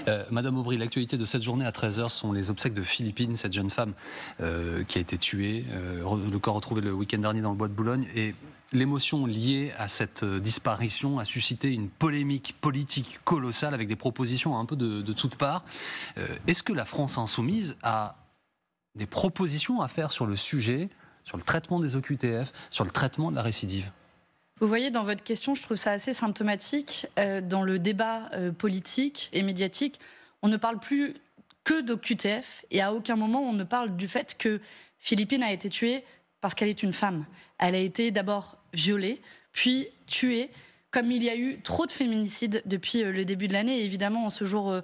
Madame Aubry, l'actualité de cette journée à 13h sont les obsèques de Philippine, cette jeune femme qui a été tuée, le corps retrouvé le week-end dernier dans le bois de Boulogne. Et l'émotion liée à cette disparition a suscité une polémique politique colossale avec des propositions un peu de toutes parts. Est-ce que la France insoumise a des propositions à faire sur le sujet, sur le traitement des OQTF, sur le traitement de la récidive ? Vous voyez, dans votre question, je trouve ça assez symptomatique. Dans le débat politique et médiatique, on ne parle plus que d'OQTF et à aucun moment on ne parle du fait que Philippine a été tuée parce qu'elle est une femme. Elle a été d'abord violée, puis tuée. Comme il y a eu trop de féminicides depuis le début de l'année, et évidemment, en ce jour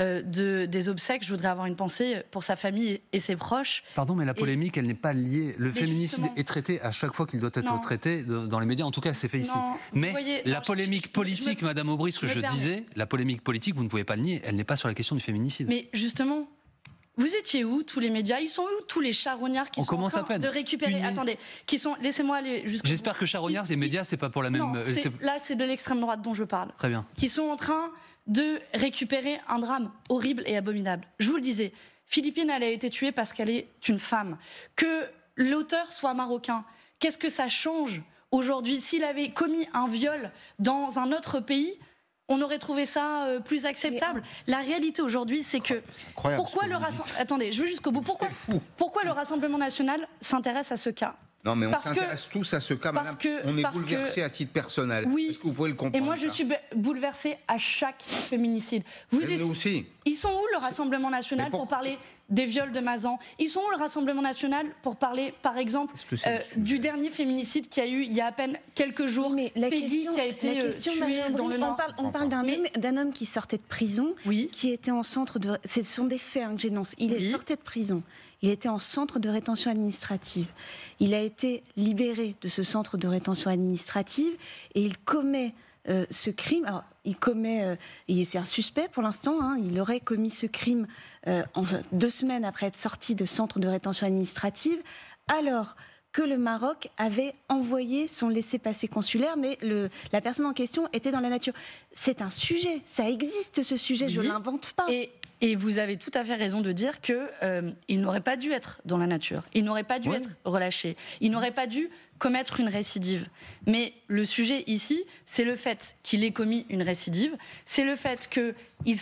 des obsèques, je voudrais avoir une pensée pour sa famille et ses proches. Pardon, mais la polémique, elle n'est pas liée. Le féminicide est traité à chaque fois qu'il doit être traité dans les médias. En tout cas, c'est fait ici. Mais voyez, la polémique politique, Madame Aubry, ce que je disais, la polémique politique, vous ne pouvez pas le nier, elle n'est pas sur la question du féminicide. Mais justement... Vous étiez où, tous les médias? Ils sont où, tous les charognards qui sont en train de récupérer... Attendez, qui sont... Laissez-moi aller jusqu'au... J'espère que charognards, les médias, c'est pas pour la même... Non, là, c'est de l'extrême droite dont je parle. Très bien. Qui sont en train de récupérer un drame horrible et abominable. Je vous le disais, Philippine, elle a été tuée parce qu'elle est une femme. Que l'auteur soit marocain, qu'est-ce que ça change aujourd'hui? S'il avait commis un viol dans un autre pays... on aurait trouvé ça plus acceptable. La réalité aujourd'hui, c'est que... Pourquoi le Rassemblement... Attendez, je veux jusqu'au bout. Pourquoi le Rassemblement national s'intéresse à ce cas? Non, mais on s'intéresse tous à ce cas, madame. On est bouleversé à titre personnel. Oui. Est-ce que vous pouvez le comprendre? Et moi, je suis bouleversée à chaque féminicide. Nous aussi. Ils sont où, le Rassemblement national, pour parler des viols de Mazan? Ils sont où, le Rassemblement national, pour parler, par exemple, du dernier féminicide qu'il y a eu il y a à peine quelques jours? Mais la question, qui a été tué dans le Nord. On parle d'un homme qui sortait de prison, qui était en centre de... Ce sont des faits que j'énonce. Il est sorti de prison. Il était en centre de rétention administrative. Il a été libéré de ce centre de rétention administrative et il commet ce crime. Alors, c'est un suspect pour l'instant. Il aurait commis ce crime 2 semaines après être sorti de centre de rétention administrative, alors que le Maroc avait envoyé son laissez-passer consulaire, mais la personne en question était dans la nature. C'est un sujet, ça existe ce sujet, je ne l'invente pas. Et vous avez tout à fait raison de dire qu'il n'aurait pas dû être dans la nature, il n'aurait pas dû être relâché, il n'aurait pas dû commettre une récidive. Mais le sujet ici, c'est le fait qu'il ait commis une récidive, c'est le fait qu'il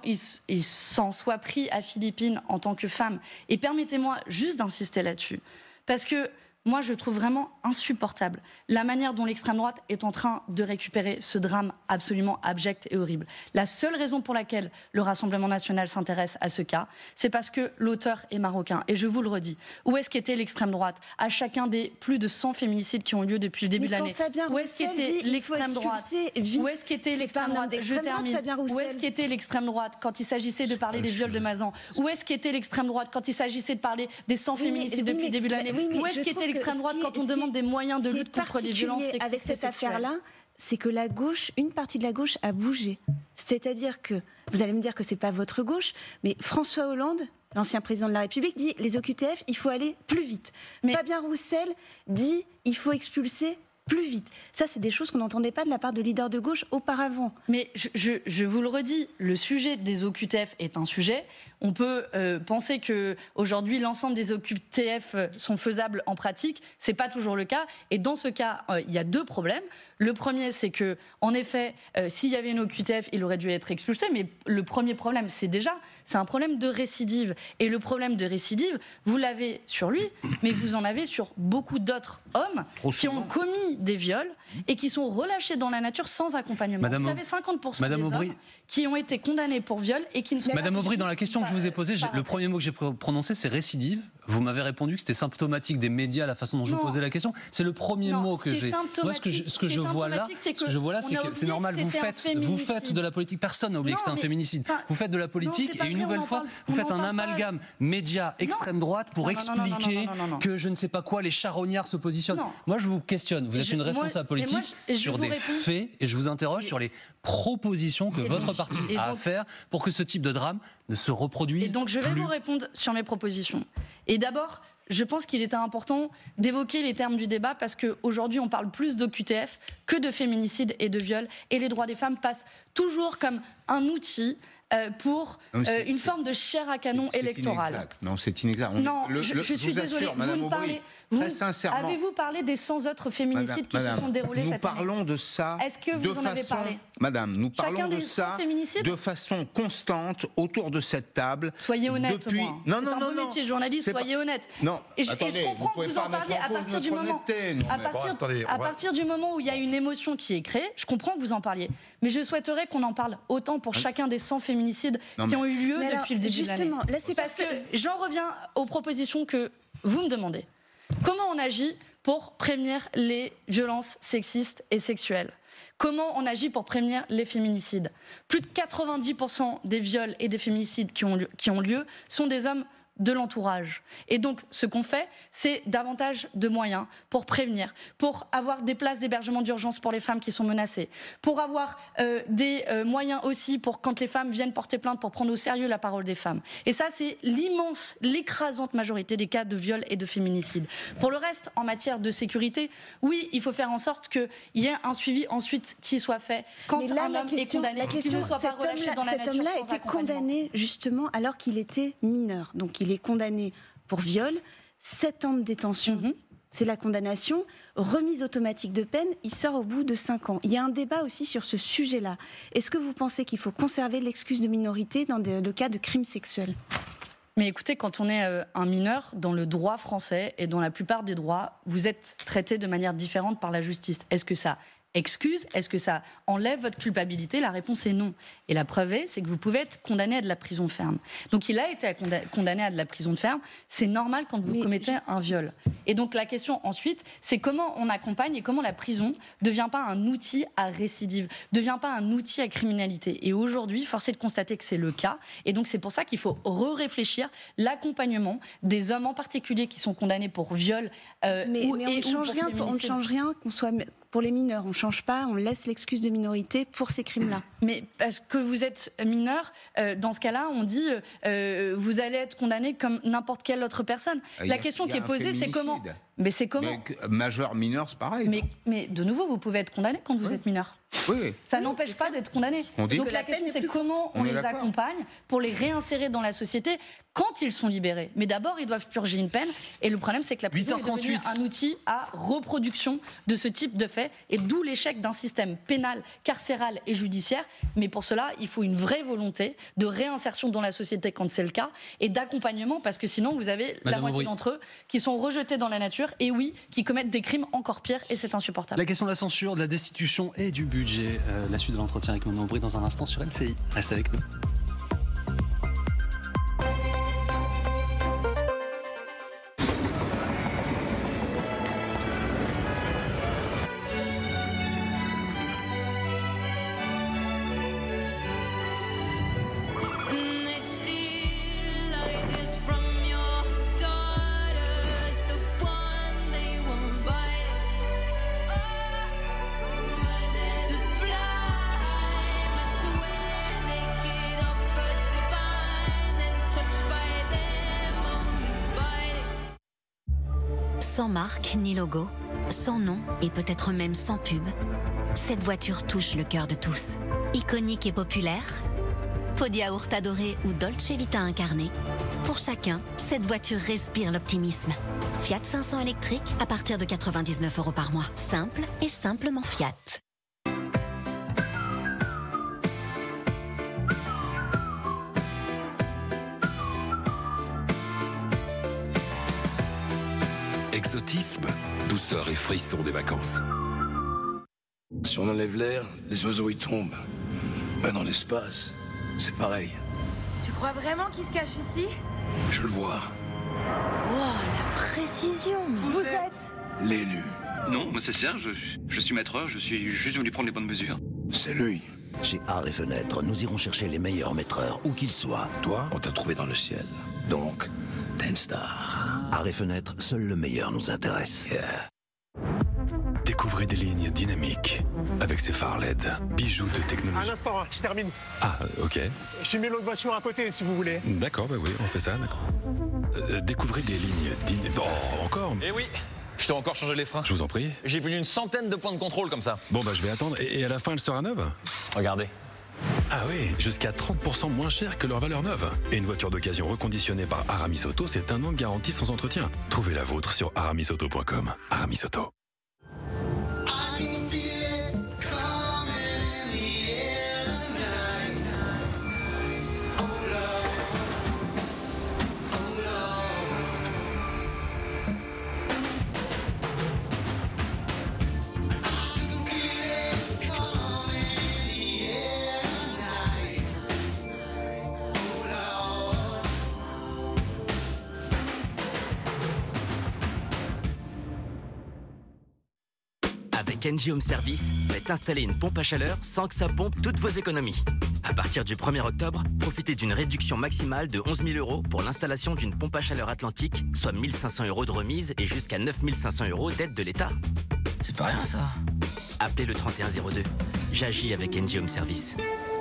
s'en soit pris à Philippine en tant que femme. Et permettez-moi juste d'insister là-dessus, parce que moi, je trouve vraiment insupportable la manière dont l'extrême droite est en train de récupérer ce drame absolument abject et horrible. La seule raison pour laquelle le Rassemblement national s'intéresse à ce cas, c'est parce que l'auteur est marocain. Et je vous le redis, où est-ce qu'était l'extrême droite à chacun des plus de 100 féminicides qui ont lieu depuis le début de l'année? Où est-ce qu'était l'extrême droite? Où est-ce qu'était l'extrême droite? Je termine. Où est-ce qu'était l'extrême droite quand il s'agissait de parler des viols de Mazan? Où est-ce qu'était l'extrême droite quand il s'agissait de parler des 100 féminicides depuis le début de l'année? Où est-ce qu'était l'extrême droite quand on demande des moyens de lutte contre les violences sexistes avec cette affaire-là, c'est que une partie de la gauche a bougé. C'est-à-dire que, vous allez me dire que c'est pas votre gauche, mais François Hollande, l'ancien président de la République, dit les OQTF, il faut aller plus vite. Fabien Roussel dit il faut expulser plus vite. Ça, c'est des choses qu'on n'entendait pas de la part de leaders de gauche auparavant. Mais je vous le redis, le sujet des OQTF est un sujet. On peut penser qu'aujourd'hui, l'ensemble des OQTF sont faisables en pratique. Ce n'est pas toujours le cas. Et dans ce cas, il y a 2 problèmes. Le premier, c'est que, en effet, s'il y avait une OQTF, il aurait dû être expulsé. Mais le premier problème, c'est un problème de récidive. Et le problème de récidive, vous l'avez sur lui, mais vous en avez sur beaucoup d'autres hommes qui ont commis des viols et qui sont relâchés dans la nature sans accompagnement. vous avez 50% des hommes qui ont été condamnés pour viol et qui ne sont pas... Madame Aubry, dans la question que je vous ai posée, le premier mot que j'ai prononcé, c'est récidive. Vous m'avez répondu que c'était symptomatique des médias, la façon dont je vous posais la question. C'est le premier mot que j'ai. Moi, ce que je vois là, c'est que c'est normal. Vous faites de la politique. Personne n'a oublié que c'était un féminicide. Vous faites de la politique et une nouvelle fois, vous faites un amalgame médias extrême droite pour expliquer que je ne sais pas quoi, les charognards se positionnent. Moi, je vous questionne. Vous êtes une responsable politique sur des faits et je vous interroge sur les propositions que votre parti a à faire pour que ce type de drame ne se reproduise. Et donc, je vais vous répondre sur mes propositions. Et d'abord, je pense qu'il était important d'évoquer les termes du débat parce qu'aujourd'hui, on parle plus d'OQTF que de féminicide et de viol. Et les droits des femmes passent toujours comme un outil pour une forme de chair à canon électorale. Non, c'est inexact. Non, je suis désolée. Vous ne parlez... Très sincèrement. Avez-vous parlé des 100 autres féminicides qui se sont déroulés cette année ? Nous parlons de ça. Est-ce que vous en avez parlé ? Madame, nous parlons de ça de façon constante autour de cette table. Soyez honnête. Depuis... Non. C'est un beau métier, journaliste. Soyez honnête. Non. Et je comprends que vous en parliez à partir du moment. À partir du moment où il y a une émotion qui est créée, je comprends que vous en parliez. Mais je souhaiterais qu'on en parle autant pour chacun des 100 féminicides qui ont eu lieu depuis le début de l'année. Là, c'est parce que j'en reviens aux propositions que vous me demandez. Comment on agit pour prévenir les violences sexistes et sexuelles ? Comment on agit pour prévenir les féminicides ? Plus de 90% des viols et des féminicides qui ont lieu sont des hommes de l'entourage. Et donc, ce qu'on fait, c'est davantage de moyens pour prévenir, pour avoir des places d'hébergement d'urgence pour les femmes qui sont menacées, pour avoir des moyens aussi pour quand les femmes viennent porter plainte, pour prendre au sérieux la parole des femmes. Et ça, c'est l'écrasante majorité des cas de viol et de féminicide. Pour le reste, en matière de sécurité, oui, il faut faire en sorte qu'il y ait un suivi ensuite qui soit fait quand un homme est condamné, qu'il ne soit pas relâché dans la nature. Cet homme-là a été condamné justement alors qu'il était mineur. Donc il est condamné pour viol, 7 ans de détention. C'est la condamnation, remise automatique de peine, il sort au bout de 5 ans. Il y a un débat aussi sur ce sujet-là. Est-ce que vous pensez qu'il faut conserver l'excuse de minorité dans le cas de crimes sexuels ? Mais écoutez, quand on est un mineur, dans le droit français et dans la plupart des droits, vous êtes traité de manière différente par la justice. Est-ce que ça excuse ? Est-ce que ça enlève votre culpabilité ? La réponse est non. Et la preuve est, c'est que vous pouvez être condamné à de la prison ferme. Donc il a été condamné à de la prison ferme. C'est normal quand vous commettez un viol. Et donc la question ensuite, c'est comment on accompagne et comment la prison ne devient pas un outil à récidive, ne devient pas un outil à criminalité. Et aujourd'hui, force est de constater que c'est le cas. Et donc c'est pour ça qu'il faut réfléchir l'accompagnement des hommes en particulier qui sont condamnés pour viol. Mais on ne change rien qu'on soit... Pour les mineurs, on ne change pas, on laisse l'excuse de minorité pour ces crimes-là. Mais parce que vous êtes mineur, dans ce cas-là, on dit vous allez être condamné comme n'importe quelle autre personne. La question qui est posée, c'est comment. Mais c'est comment. Mais majeur, mineur, c'est pareil. Mais de nouveau, vous pouvez être condamné quand vous êtes mineur. Oui. Ça n'empêche pas d'être condamné. Donc la question, c'est comment on les accompagne pour les réinsérer dans la société quand ils sont libérés. Mais d'abord, ils doivent purger une peine. Et le problème, c'est que la prison est devenue un outil à reproduction de ce type de faits. Et d'où l'échec d'un système pénal, carcéral et judiciaire. Mais pour cela, il faut une vraie volonté de réinsertion dans la société quand c'est le cas et d'accompagnement, parce que sinon, vous avez la moitié d'entre eux qui sont rejetés dans la nature et oui, qui commettent des crimes encore pires et c'est insupportable. La question de la censure, de la destitution et du budget. La suite de l'entretien avec Manon Aubry dans un instant sur LCI. Reste avec nous. Sans marque ni logo, sans nom et peut-être même sans pub, cette voiture touche le cœur de tous. Iconique et populaire, pot de yaourt adoré ou Dolce Vita incarné, pour chacun, cette voiture respire l'optimisme. Fiat 500 électrique à partir de 99 € par mois. Simple et simplement Fiat. Exotisme, douceur et frisson des vacances. Si on enlève l'air, les oiseaux y tombent. Ben dans l'espace, c'est pareil. Tu crois vraiment qu'ils se cachent ici? Je le vois. Oh, la précision! Vous êtes l'élu. Non, moi c'est Serge, je suis maîtreur, je suis juste venu prendre les bonnes mesures. C'est lui. Chez Art et Fenêtre, nous irons chercher les meilleurs maîtreurs, où qu'ils soient. Toi, on t'a trouvé dans le ciel. Donc, t'es une star. Art et Fenêtre, seul le meilleur nous intéresse. Yeah. Découvrez des lignes dynamiques avec ces phares LED, bijoux de technologie. Un instant, je termine. Ah, ok. Je mets l'autre voiture à côté si vous voulez. D'accord, bah oui, on fait ça, d'accord. Découvrez des lignes dynamiques. Oh, encore? Eh oui, je t'ai encore changé les freins. Je vous en prie. J'ai plus d'une centaine de points de contrôle comme ça. Bon, bah je vais attendre. Et à la fin, elle sera neuve? Regardez. Ah oui, jusqu'à 30% moins cher que leur valeur neuve. Et une voiture d'occasion reconditionnée par Aramis Auto, c'est 1 an de garantie sans entretien. Trouvez la vôtre sur aramisauto.com. Aramis Auto. Avec Engie Home Service, faites installer une pompe à chaleur sans que ça pompe toutes vos économies. À partir du 1er octobre, profitez d'une réduction maximale de 11 000 € pour l'installation d'une pompe à chaleur Atlantique, soit 1 500 € de remise et jusqu'à 9 500 € d'aide de l'État. C'est pas rien ça. Appelez le 3102. J'agis avec Engie Home Service.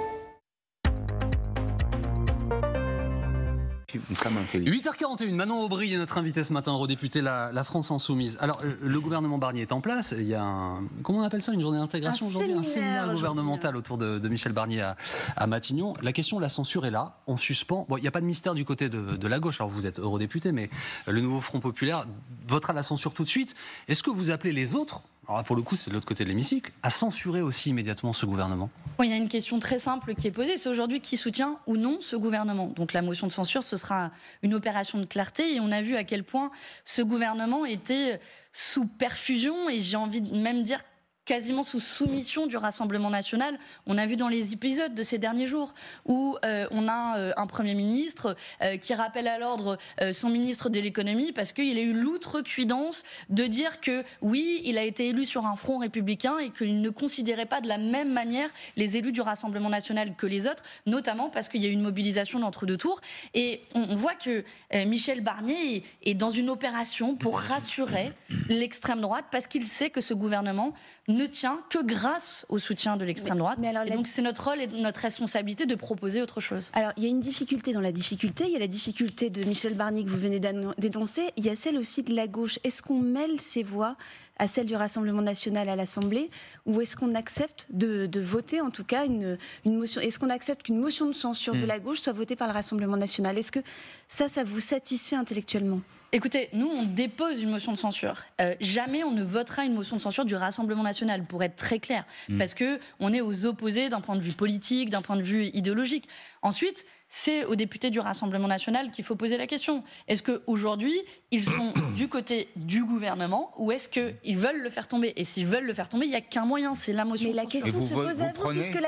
8h41, Manon Aubry est notre invitée ce matin, eurodéputée La France Insoumise. Alors, le gouvernement Barnier est en place. Il y a comment on appelle ça, une journée d'intégration aujourd'hui, un séminaire gouvernemental autour de Michel Barnier à Matignon. La question de la censure est là. On suspend. Bon, il n'y a pas de mystère du côté de la gauche. Alors, vous êtes eurodéputé, mais le nouveau Front Populaire votera la censure tout de suite. Est-ce que vous appelez les autres, alors là, pour le coup, c'est de l'autre côté de l'hémicycle, à censurer aussi immédiatement ce gouvernement? Bon, il y a une question très simple qui est posée, c'est aujourd'hui qui soutient ou non ce gouvernement. Donc la motion de censure, ce sera une opération de clarté, et on a vu à quel point ce gouvernement était sous perfusion, et j'ai envie de même dire quasiment sous soumission du Rassemblement national. On a vu dans les épisodes de ces derniers jours où on a un Premier ministre qui rappelle à l'ordre son ministre de l'économie parce qu'il a eu l'outrecuidance de dire que oui, il a été élu sur un front républicain et qu'il ne considérait pas de la même manière les élus du Rassemblement national que les autres, notamment parce qu'il y a eu une mobilisation d'entre deux tours. Et on voit que Michel Barnier est dans une opération pour rassurer l'extrême droite parce qu'il sait que ce gouvernement ne tient que grâce au soutien de l'extrême droite. Et donc c'est notre rôle et notre responsabilité de proposer autre chose. Alors il y a une difficulté dans la difficulté, il y a la difficulté de Michel Barnier que vous venez d'énoncer, il y a celle aussi de la gauche. Est-ce qu'on mêle ces voix à celle du Rassemblement national à l'Assemblée, ou est-ce qu'on accepte de voter en tout cas une motion? Est-ce qu'on accepte qu'une motion de censure de la gauche soit votée par le Rassemblement national? Est-ce que ça vous satisfait intellectuellement? Écoutez, nous, on dépose une motion de censure. Jamais on ne votera une motion de censure du Rassemblement national, pour être très clair. Parce qu'on est aux opposés d'un point de vue politique, d'un point de vue idéologique. Ensuite, c'est aux députés du Rassemblement national qu'il faut poser la question. Est-ce qu'aujourd'hui, ils sont du côté du gouvernement ou est-ce qu'ils veulent le faire tomber? Et s'ils veulent le faire tomber, il n'y a qu'un moyen, c'est la motion de censure. Mais la question se pose à vous, puisque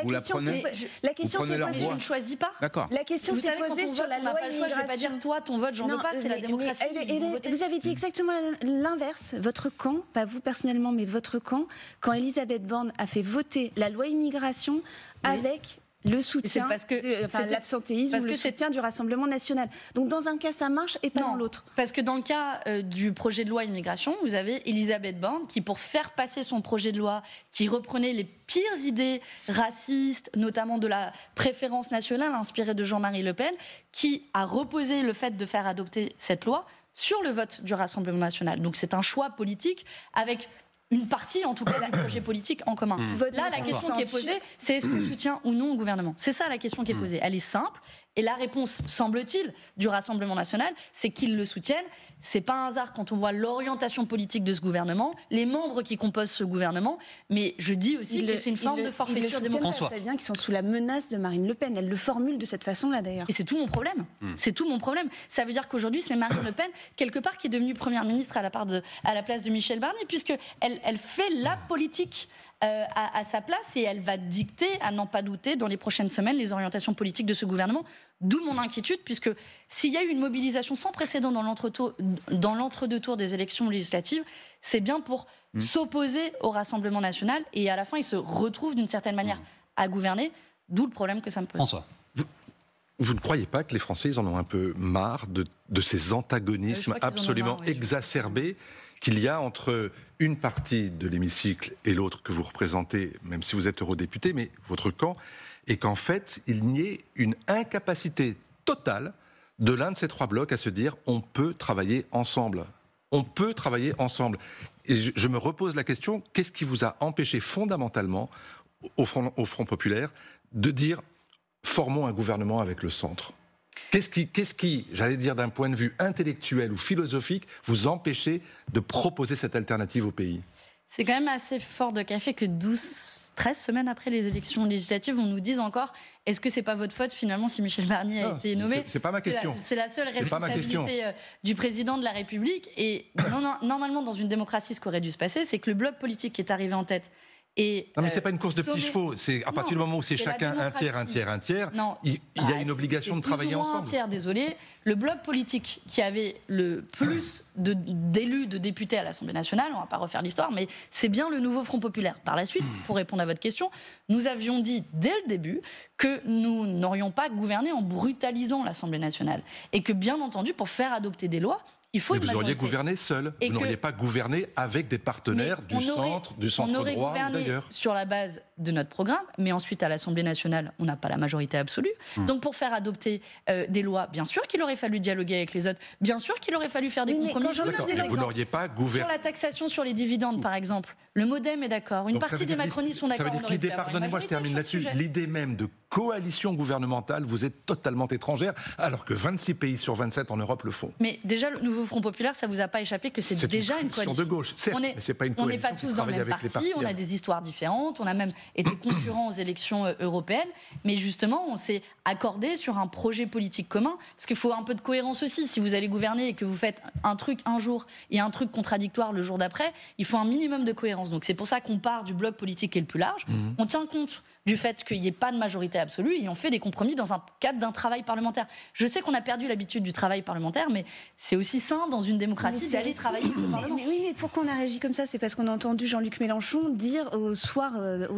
la question c'est posée. Je ne choisis pas. D'accord. La question s'est posée sur la loi immigration. Je ne vais pas dire toi, ton vote, j'en veux pas, c'est la démocratie. Vous avez dit exactement l'inverse. Votre camp, pas vous personnellement, mais votre camp, quand Elisabeth Borne a fait voter la loi immigration avec le soutien, l'absentéisme, le soutien du Rassemblement national. Donc dans un cas ça marche et pas dans l'autre. Parce que dans le cas du projet de loi immigration, vous avez Elisabeth Borne qui, pour faire passer son projet de loi, qui reprenait les pires idées racistes, notamment de la préférence nationale inspirée de Jean-Marie Le Pen, qui a reposé le fait de faire adopter cette loi sur le vote du Rassemblement national. Donc c'est un choix politique avec une partie, en tout cas, du projet politique en commun. Là, la question qui est posée, c'est est-ce qu'on soutient ou non au gouvernement? C'est ça la question qui est posée. Elle est simple. Et la réponse, semble-t-il, du Rassemblement national, c'est qu'ils le soutiennent. C'est pas un hasard quand on voit l'orientation politique de ce gouvernement, les membres qui composent ce gouvernement. Mais je dis aussi que c'est une forme de forfaiture démocratique. Vous savez bien qu'ils sont sous la menace de Marine Le Pen. Elle le formule de cette façon-là, d'ailleurs. Et c'est tout mon problème. C'est tout mon problème. Ça veut dire qu'aujourd'hui, c'est Marine Le Pen, quelque part, qui est devenue première ministre à la place de Michel Barnier, puisqu'elle fait la politique à sa place et elle va dicter, à n'en pas douter, dans les prochaines semaines, les orientations politiques de ce gouvernement. D'où mon inquiétude, puisque s'il y a eu une mobilisation sans précédent dans l'entre-deux tours des élections législatives, c'est bien pour s'opposer au Rassemblement national et à la fin, ils se retrouvent d'une certaine manière à gouverner, d'où le problème que ça me pose. François. Vous ne croyez pas que les Français, ils en ont un peu marre de ces antagonismes absolument exacerbés qu'il y a entre une partie de l'hémicycle et l'autre que vous représentez, même si vous êtes eurodéputé, mais votre camp, et qu'en fait, il n'y ait une incapacité totale de l'un de ces trois blocs à se dire on peut travailler ensemble. On peut travailler ensemble. Et je me repose la question, qu'est-ce qui vous a empêché fondamentalement, au Front populaire, de dire formons un gouvernement avec le centre. Qu'est-ce qui, j'allais dire d'un point de vue intellectuel ou philosophique, vous empêchez de proposer cette alternative au pays ? C'est quand même assez fort de café que 13 semaines après les élections législatives, on nous dise encore « Est-ce que c'est pas votre faute finalement si Michel Barnier a été nommé ?» C'est pas ma question. C'est la seule responsabilité du président de la République. Et normalement, dans une démocratie, ce qui aurait dû se passer, c'est que le bloc politique qui est arrivé en tête non mais c'est pas une course de petits chevaux, c'est à partir du moment où c'est chacun un tiers, il y a une obligation de travailler ensemble. Un tiers, désolé. Le bloc politique qui avait le plus d'élus, de députés à l'Assemblée nationale, on va pas refaire l'histoire, mais c'est bien le nouveau Front populaire. Par la suite, pour répondre à votre question, nous avions dit dès le début que nous n'aurions pas gouverné en brutalisant l'Assemblée nationale. Et que bien entendu, pour faire adopter des lois, il faut une majorité. Vous auriez gouverné seul, vous n'auriez pas gouverné avec des partenaires du centre droit ou d'ailleurs. On aurait gouverné sur la base de notre programme, mais ensuite à l'Assemblée nationale, on n'a pas la majorité absolue. Donc pour faire adopter des lois, bien sûr qu'il aurait fallu dialoguer avec les autres, bien sûr qu'il aurait fallu faire des compromis. Vous n'auriez pas gouverné. Sur la taxation sur les dividendes, par exemple, le MoDem est d'accord, une partie des macronistes sont d'accord. Ça veut dire que l'idée, pardonnez-moi, je termine là-dessus, l'idée même de coalition gouvernementale vous est totalement étrangère, alors que 26 pays sur 27 en Europe le font. Mais déjà, le nouveau Front populaire, ça vous a pas échappé que c'est déjà une coalition de gauche, certes, mais c'est pas une coalition. On n'est pas tous dans le même parti, on a des histoires différentes, on a même été concurrents aux élections européennes, mais justement, on s'est accordé sur un projet politique commun, parce qu'il faut un peu de cohérence aussi. Si vous allez gouverner et que vous faites un truc un jour et un truc contradictoire le jour d'après, il faut un minimum de cohérence. Donc c'est pour ça qu'on part du bloc politique qui est le plus large. On tient compte du fait qu'il n'y ait pas de majorité absolue et on fait des compromis dans un cadre d'un travail parlementaire. Je sais qu'on a perdu l'habitude du travail parlementaire, mais c'est aussi sain dans une démocratie d'aller travailler au Parlement. Mais pourquoi on a réagi comme ça ? C'est parce qu'on a entendu Jean-Luc Mélenchon dire au soir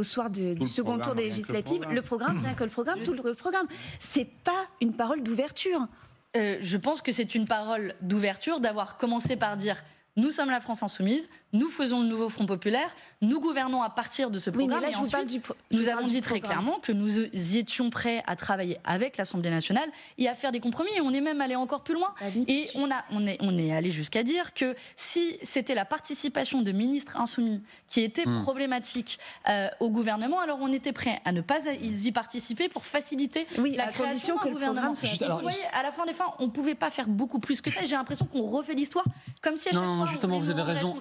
du second tour des législatives, le programme, rien que le programme, tout le programme. C'est pas une parole d'ouverture. Je pense que c'est une parole d'ouverture d'avoir commencé par dire nous sommes la France insoumise, nous faisons le nouveau Front populaire, nous gouvernons à partir de ce programme. Oui, mais là, et ensuite, nous avons dit très clairement que nous y étions prêts à travailler avec l'Assemblée nationale et à faire des compromis. Et on est même allé encore plus loin. Et on est allé jusqu'à dire que si c'était la participation de ministres insoumis qui était problématique au gouvernement, alors on était prêt à ne pas y participer pour faciliter la création d'un gouvernement. Vous voyez, à la fin des fins, on ne pouvait pas faire beaucoup plus que ça. J'ai l'impression qu'on refait l'histoire comme si à chaque fois justement, vous avez raison.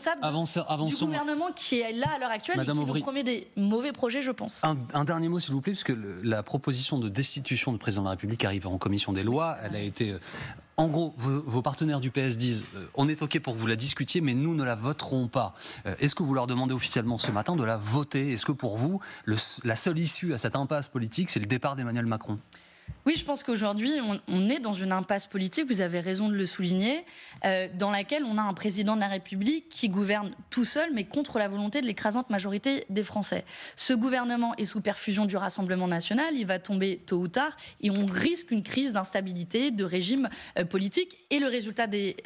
Du gouvernement qui est là à l'heure actuelle et qui nous promet des mauvais projets, je pense. Un dernier mot, s'il vous plaît, parce que la proposition de destitution du président de la République arrive en commission des lois. Elle a été... En gros, vos partenaires du PS disent on est OK pour que vous la discutiez, mais nous ne la voterons pas. Est-ce que vous leur demandez officiellement ce matin de la voter ? Est-ce que pour vous, la seule issue à cette impasse politique, c'est le départ d'Emmanuel Macron ? Oui, je pense qu'aujourd'hui, on est dans une impasse politique, vous avez raison de le souligner, dans laquelle on a un président de la République qui gouverne tout seul, mais contre la volonté de l'écrasante majorité des Français. Ce gouvernement est sous perfusion du Rassemblement national, il va tomber tôt ou tard, et on risque une crise d'instabilité, de régime politique, et le résultat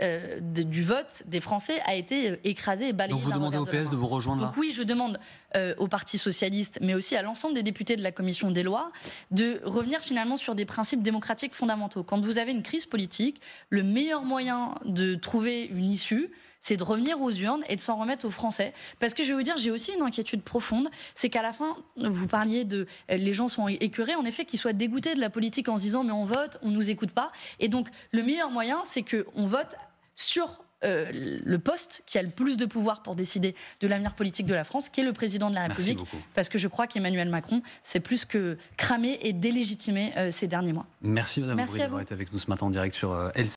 du vote des Français a été écrasé et balayé. Donc vous demandez au PS de vous rejoindre là ? Donc oui, je demande au Parti socialiste, mais aussi à l'ensemble des députés de la Commission des lois, de revenir finalement sur des principes démocratiques fondamentaux. Quand vous avez une crise politique, le meilleur moyen de trouver une issue, c'est de revenir aux urnes et de s'en remettre aux Français. Parce que je vais vous dire, j'ai aussi une inquiétude profonde, c'est qu'à la fin, vous parliez de... les gens sont écœurés, en effet, qu'ils soient dégoûtés de la politique en se disant « mais on vote, on ne nous écoute pas ». Et donc, le meilleur moyen, c'est qu'on vote sur... le poste qui a le plus de pouvoir pour décider de l'avenir politique de la France, qui est le président de la République. Parce que je crois qu'Emmanuel Macron s'est plus que cramé et délégitimé ces derniers mois. Merci Madame Aubry d'avoir été avec nous ce matin en direct sur LCI.